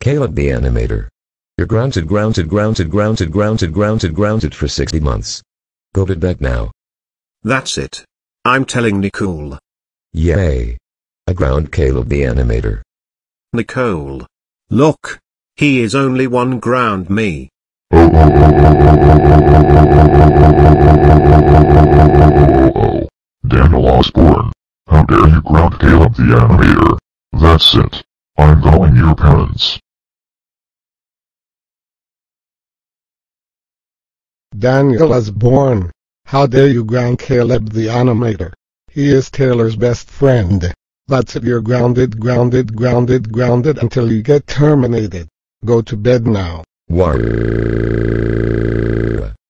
Caleb the Animator. You're grounded for 60 months. Go to bed now. That's it. I'm telling Nicole. Yay. I ground Caleb the Animator. Nicole. Look. He is only one ground me. Daniel Osborne. How dare you ground Caleb the Animator? That's it. I'm calling your parents. Daniel Osborne. How dare you ground Caleb the Animator? He is Taylor's best friend. That's it, you're grounded until you get terminated. Go to bed now. War.